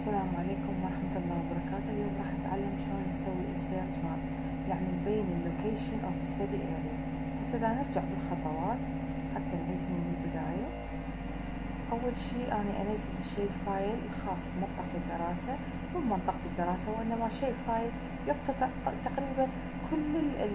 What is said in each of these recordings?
السلام عليكم ورحمة الله وبركاته. اليوم راح نتعلم شلون نسوي insert map، يعني نبين اللوكيشن of study area. هسه دا نرجع بالخطوات حتى نعيدهم من البداية. أول شي أنا أنزل الشيب فايل الخاص بمنطقة الدراسة، مو منطقة الدراسة وإنما شيب فايل يقتطع تقريبا كل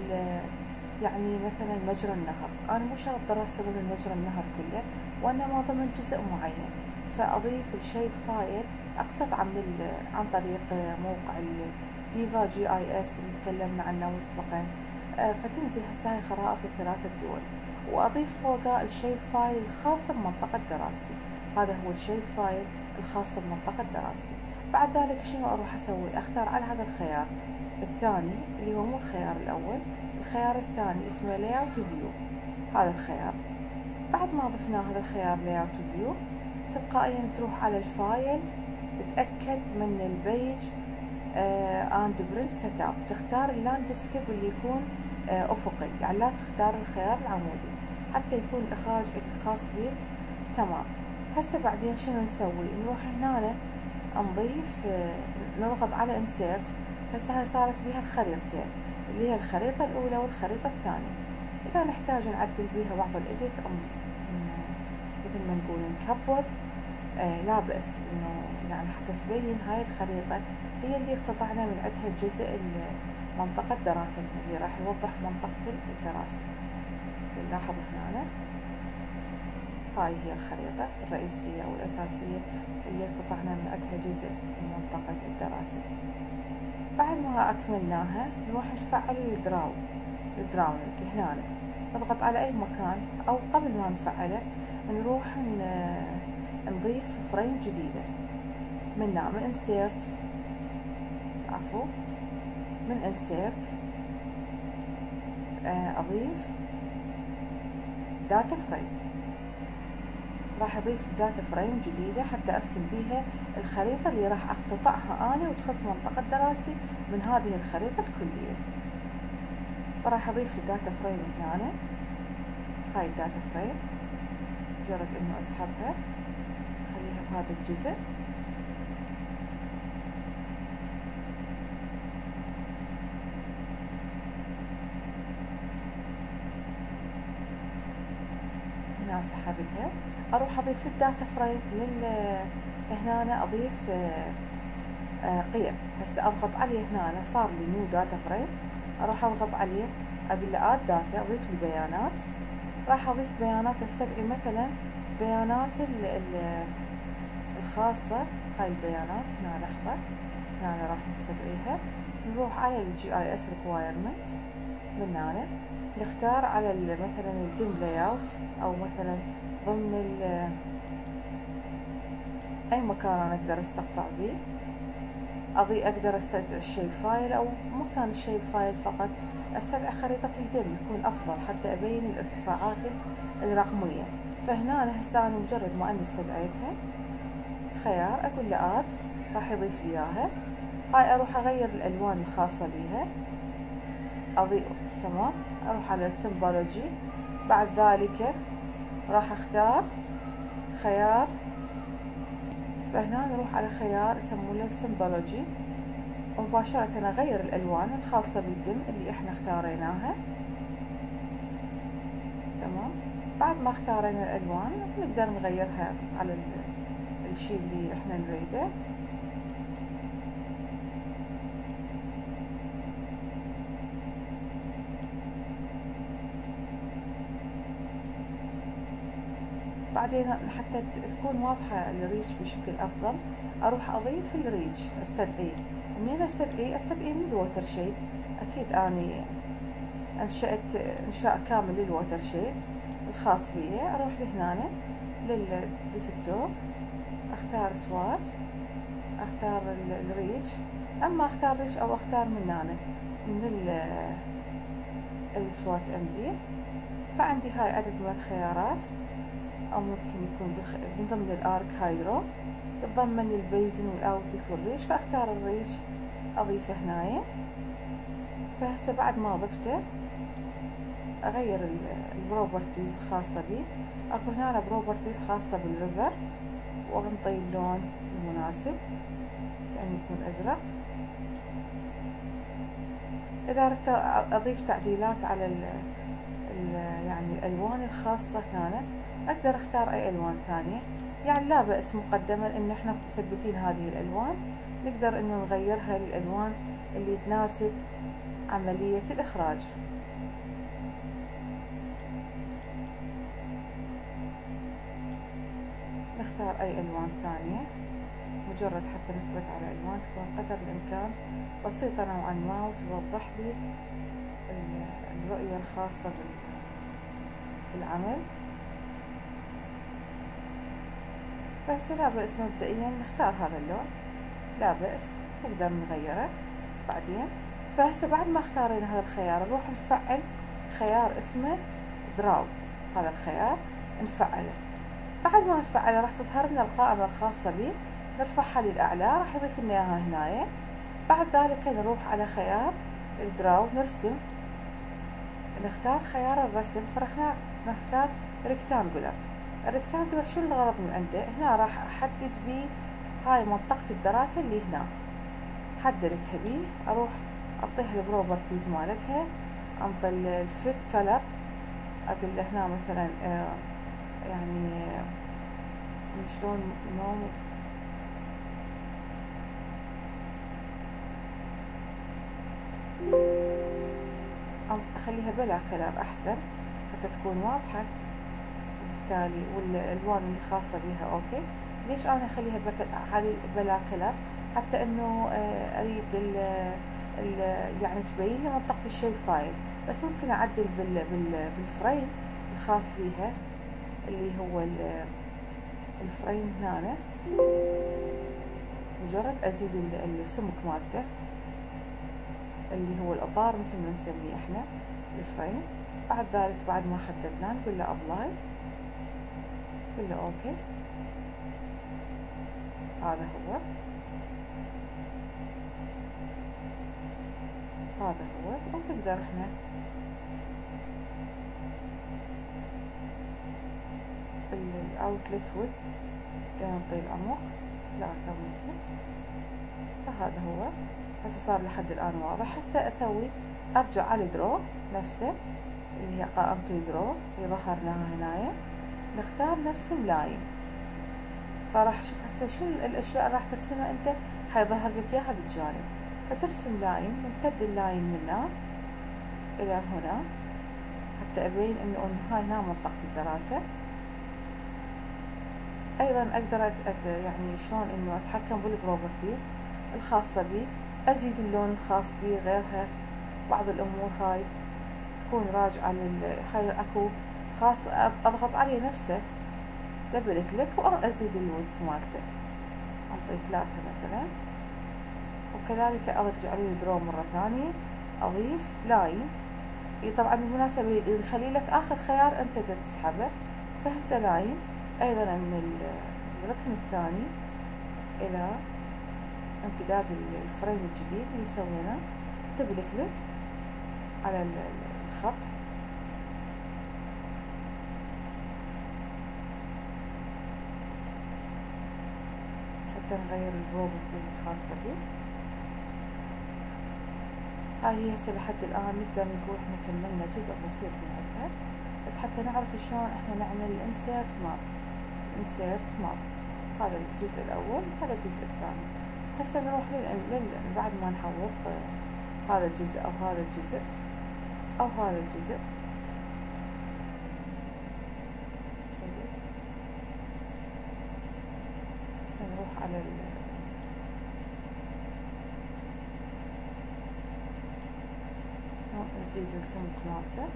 يعني مثلا مجرى النهر. أنا مو شرط دراسة من مجرى النهر كله وإنما ضمن جزء معين، فأضيف الشيب فايل أقصد عن طريق موقع ديفا GIS اللي تكلمنا عنه مسبقا. فتنزل هسه هاي خرائط لثلاثة دول، وأضيف فوقها الشيب فايل الخاص بمنطقة دراستي. هذا هو الشيب فايل الخاص بمنطقة دراستي. بعد ذلك شنو أروح أسوي؟ أختار على هذا الخيار الثاني اللي هو مو الخيار الأول، الخيار الثاني اسمه layout view. هذا الخيار بعد ما ضفنا هذا الخيار layout view تلقائيا تروح على الفايل، تتأكد من البيج and print setup، تختار اللاندسكيب اللي يكون أفقي، يعني لا تختار الخيار العمودي حتى يكون الإخراج الخاص بك تمام. هسه بعدين شنو نسوي؟ نروح هنا نضيف نضغط على insert. هسه هاي صارت بيها الخريطتين اللي هي الخريطة الأولى والخريطة الثانية. إذا نحتاج نعدل بيها بعض الإيديت مثل ما نقول نكبر، لا بأس إنه يعني حتى تبين هاي الخريطة هي اللي اقتطعنا من عندها جزء منطقة دراستنا اللي راح يوضح منطقة الدراسة. نلاحظ هنا هاي هي الخريطة الرئيسية أو الأساسية اللي اقتطعنا من عندها جزء من منطقة الدراسة. بعد ما أكملناها نروح نفعل الدراونينج. هنا نضغط على أي مكان، أو قبل ما نفعله نروح نضيف فريم جديدة من insert، من insert أضيف داتا فريم. راح أضيف داتا فريم جديدة حتى أرسم بيها الخريطة اللي راح أقتطعها أنا وتخص منطقة دراستي من هذه الخريطة الكلية. فراح أضيف داتا فريم هنا. هاي الداتا فريم مجرد إنه أسحبها خليها بهذا الجزء. هنا سحبتها. أروح أضيف للداتا فريم هنا أضيف قيم. هسه أضغط عليه هنا صار لي نيو داتا فريم، أروح أضغط عليه أقول له آد داتا، أضيف لي بيانات. راح أضيف بيانات أستدعي مثلا بيانات الخاصة. هاي البيانات هنا لحظة، هنا راح نستدعيها. نروح على GIS requirement من هنا نختار على مثلا الدم layout، أو مثلا ضمن أي مكان أنا أقدر استقطع به. أقدر استدعي الشيب فايل، أو مكان الشيب فايل فقط استدعي خريطة الدم يكون أفضل حتى أبين الارتفاعات الرقمية. فهنا هسه أنا مجرد ما أني استدعيتها خيار أقول له آد، راح يضيف لي إياها. هاي أروح أغير الألوان الخاصة بها، أضيف تمام. أروح على السيمبولوجي، بعد ذلك راح أختار خيار. فهنا نروح على خيار يسمونه السيمبولوجي، ومباشرة أغير الألوان الخاصة بالدم اللي إحنا اختاريناها تمام. بعد ما اختارينا الألوان نقدر نغيرها على الشيء اللي إحنا نريده. بعدين حتى تكون واضحة الريتش بشكل أفضل أروح أضيف الريتش، أستدعيه. منين أستدعيه من الووتر شيد. أكيد أني أنشأت إنشاء كامل للووتر شيد الخاص بي. أروح لهنا للديسكتوب، أختار سوات، أختار الريتش. أما أختار ريتش أو أختار من هنا من السوات MD. فعندي هاي عدد من الخيارات، أو ممكن يكون من ضمن الآرك هايدرو يتضمن البيزن والأوتلت والريش. فأختار الريش أضيفه هنايا. فهسه بعد ما ضفته أغير البروبرتيز الخاصة بي. أكو هنا بروبرتيز خاصة بالريفر وانطي اللون المناسب كأنه يكون ازرق. اذا اردت اضيف تعديلات على يعني الالوان الخاصة هنا اقدر اختار اي الوان ثانية، يعني لا بأس مقدما ان احنا مثبتين هذه الالوان نقدر انه نغيرها للالوان اللي تناسب عملية الاخراج. نختار اي الوان ثانية مجرد حتى نثبت على الوان تكون قدر الامكان بسيطة نوعا ما وتوضح لي الرؤية الخاصة بالعمل. فهسه لا بأس مبدئيا نختار هذا اللون، لا بأس نقدر نغيره بعدين. فهسه بعد ما اختارينا هذا الخيار نروح نفعل خيار اسمه دراو، هذا الخيار نفعله. بعد ما نفعله راح تظهر لنا القائمة الخاصة به، نرفعها للأعلى راح يضيف لنا إياها هنا. بعد ذلك نروح على خيار الدراو نرسم، نختار خيار الرسم، فرح نختار ريكتانجولر. الريكتانجولر شو الغرض من عنده؟ هنا راح احدد بيه هاي منطقة الدراسة اللي هنا حددتها بيه، اروح اعطيها البروبرتيز مالتها، انطي الفيت كلر، اقول له هنا مثلا يعني شلون اخليها بلا كلر احسن حتى تكون واضحة بالتالي، والالوان اللي خاصة بها اوكي. ليش انا اخليها بلا كلر؟ حتى انه اريد يعني تبين لي منطقة الشيب فايل، بس ممكن اعدل بالفريم الخاص بها اللي هو الفريم هنا، مجرد ازيد السمك مالته اللي هو الاطار مثل ما نسميه احنا الفريم. بعد ذلك بعد ما حددناه نقول له ابلاي، نقول له اوكي. هذا هو ونقدر احنا الاوتلت ويدث نعطي العمق 3 ممكن. فهذا هو هسه صار لحد الان واضح. هسه اسوي ارجع على الدرو نفسه اللي هي قائمة الدرو اللي ظهرناها هنايا، نختار نرسم لاين. فراح شوف هسه شو الاشياء اللي راح ترسمها انت، حيظهر لك اياها بالجانب. فترسم لاين، ممتد اللاين من هنا الى هنا حتى ابين انه هاي هنا منطقة الدراسة. ايضا اقدر يعني شلون انه اتحكم بالبروبرتيز الخاصة بي، ازيد اللون الخاص بي غيرها. بعض الامور هاي تكون راجعة هاي اكو خاص اضغط عليه نفسه دبل كليك وازيد الويدث مالته، انطي 3 مثلا. وكذلك ارجع للدرو مرة ثانية اضيف لاين. طبعا بالمناسبة يخلي لك اخر خيار انت تسحبه. فهسه لاين ايضا من الركن الثاني الى امتداد الفريم الجديد اللي سويناه، دبل كليك على الخط حتى نغير البروبرتيز الخاصة به. هاي هي هسه لحد الآن نقدر نقول احنا كملنا جزء بسيط من عندها، بس حتى نعرف شلون احنا نعمل insert map. هذا الجزء الأول، هذا الجزء الثاني. هسه نروح بعد ما نحوط هذا الجزء أو هذا الجزء أو هذا الجزء، نروح على نزيد السمك مالته.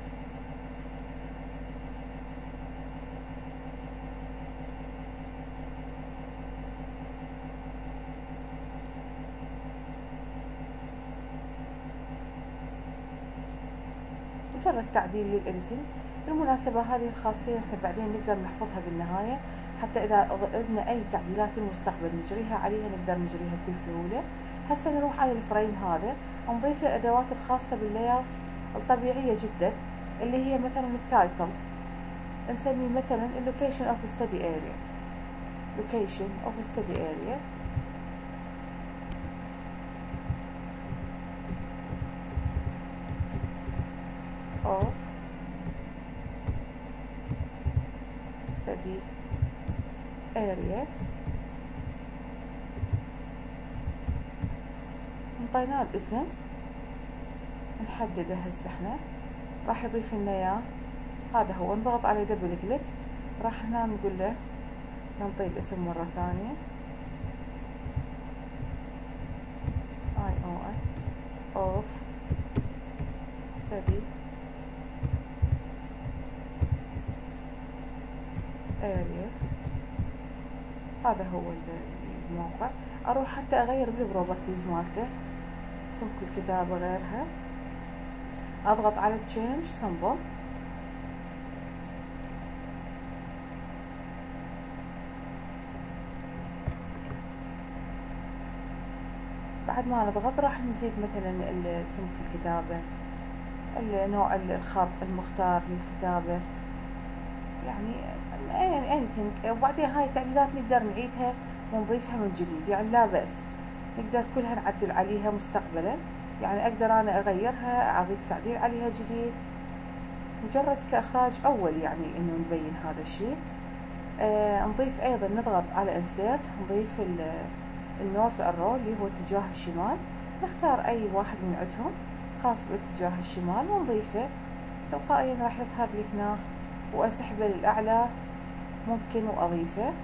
مجرد تعديل للإديتنج. بالمناسبة هذه الخاصية احنا بعدين نقدر نحفظها بالنهاية، حتى إذا أردنا أي تعديلات بالمستقبل نجريها عليها نقدر نجريها بكل سهولة. هسه نروح على الفريم هذا نضيف الأدوات الخاصة باللاyout الطبيعية جدا، اللي هي مثلا التايتل، نسميه مثلا اللوكيشن اوف ستدي اريا. location of study area of study area. انطيناه الاسم نحدده هسه احنا راح يضيف لنا اياه. هذا هو، نضغط عليه دبل كليك راح هنا نقول له نعطيه الاسم مرة ثانية IOI of study area. هذا هو الموقع. اروح حتى اغير بالبروبرتيز مالته، سمك الكتابة غيرها، اضغط على change symbol. بعد ما نضغط راح نزيد مثلا سمك الكتابة، النوع الخط المختار للكتابة، يعني anything. وبعدين هاي التعديلات نقدر نعيدها ونضيفها من جديد، يعني لا بأس، نقدر كلها نعدل عليها مستقبلا. يعني اقدر انا اغيرها، اضيف تعديل عليها جديد، مجرد كاخراج اول، يعني انه نبين هذا الشيء. نضيف ايضا، نضغط على insert، نضيف النورث ارو اللي هو اتجاه الشمال، نختار اي واحد من عندهم خاص باتجاه الشمال ونضيفه تلقائيا راح يظهر لي هنا، واسحبه للاعلى ممكن واضيفه.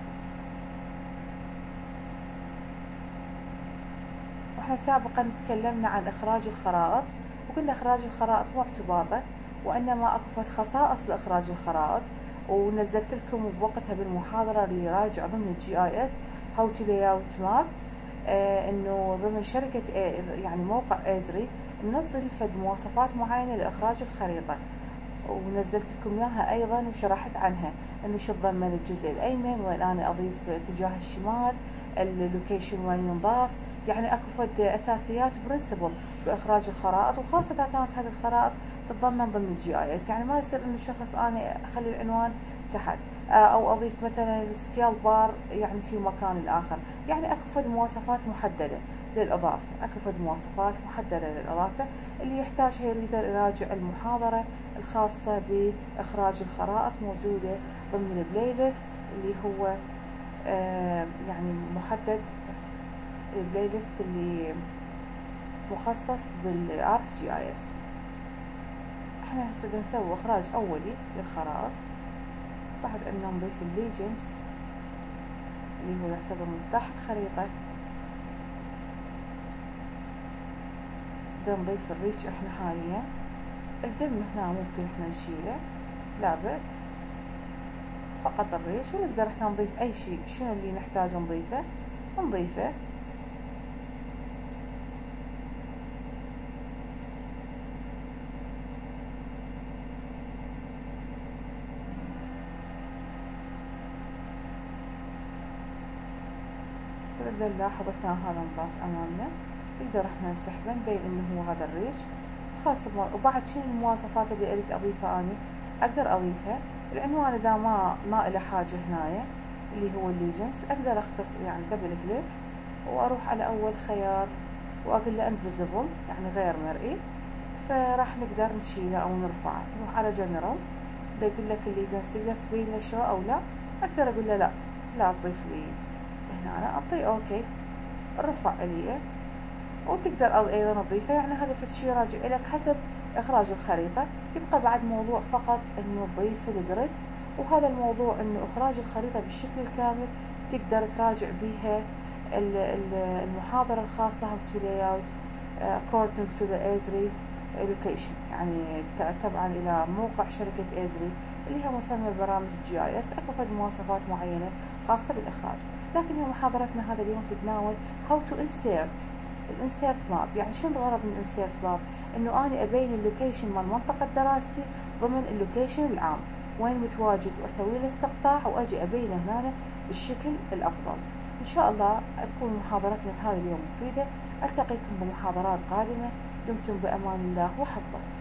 واحنا سابقا تكلمنا عن اخراج الخرائط، وقلنا اخراج الخرائط مو اعتباطه، وانما اكو خصائص لاخراج الخرائط، ونزلت لكم بوقتها بالمحاضره اللي راجعه ضمن GIS How to Layout Map، انه ضمن شركه يعني موقع ازري ننزل فد مواصفات معينه لاخراج الخريطه، ونزلت لكم اياها ايضا وشرحت عنها انه شو تضمن الجزء الايمن، وين انا اضيف اتجاه الشمال، اللوكيشن وين ينضاف. يعني اكو فد اساسيات برنسبل باخراج الخرائط، وخاصه اذا كانت هذه الخرائط تتضمن ضمن GIS. يعني ما يصير انه الشخص انا اخلي العنوان تحت، او اضيف مثلا السكيل بار يعني في مكان اخر. يعني اكو فد مواصفات محدده للاضافه، اكو فد مواصفات محدده للاضافه. اللي يحتاجها يقدر يراجع المحاضره الخاصه باخراج الخرائط، موجوده ضمن البلاي ليست اللي هو يعني محدد، البلاي ليست اللي مخصص بالArcGIS. احنا هسه نسوي اخراج اولي للخرائط، بعد ان نضيف الليجنز اللي هو يعتبر مفتاح الخريطة. بدنا نضيف الريش احنا حاليا. الدم هنا ممكن احنا نشيله، لا بس فقط الريش، ونقدر احنا نضيف اي شيء. شنو اللي نحتاج نضيفه نضيفه. نقدر نلاحظ احنا هذا نضاف امامنا، نقدر احنا نسحبه نبين انه هو هذا الريش خاصة. وبعد شنو المواصفات اللي اريد اضيفها اني اقدر اضيفها. العنوان اذا ما له حاجة هنايا اللي هو الليجنز، اقدر اختص يعني دبل كليك واروح على اول خيار واقول له انفيزبل يعني غير مرئي، فراح نقدر نشيله او نرفعه. نروح على جنرال بيقول لك الليجنز تقدر تبين له شو او لا، اقدر اقول له لا تضيف لي هنا، انا اعطيه اوكي رفع لي. وتقدر ايضا تضيفه، يعني هذا الشيء راجع لك حسب اخراج الخريطة. يبقى بعد موضوع فقط انه تضيف الجريد، وهذا الموضوع انه اخراج الخريطة بالشكل الكامل تقدر تراجع بها المحاضرة الخاصة How to Layout according to the Esri location، يعني تبعا الى موقع شركة ازري اللي هي مصمم برامج GIS. اكو فد مواصفات معينة خاصة بالاخراج، لكن هي محاضرتنا هذا اليوم تتناول How to Insert الانسيرت ماب. يعني شنو الغرض من الانسيرت ماب؟ انه انا ابين اللوكيشن مال منطقة دراستي ضمن اللوكيشن العام وين متواجد، واسوي له استقطاع واجي ابينه هنا بالشكل الافضل. ان شاء الله تكون محاضرتنا هذا اليوم مفيدة. التقيكم بمحاضرات قادمة، دمتم بامان الله وحفظه.